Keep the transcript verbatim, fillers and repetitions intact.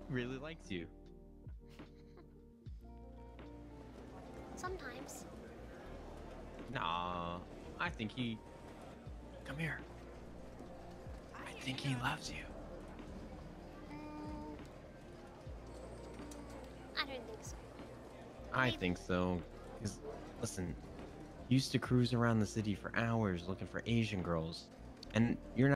really likes you. Sometimes. Nah, I think he. Come here. I think he loves you. Mm, I don't think so. I Maybe. think so. Because, listen, he used to cruise around the city for hours looking for Asian girls. And you're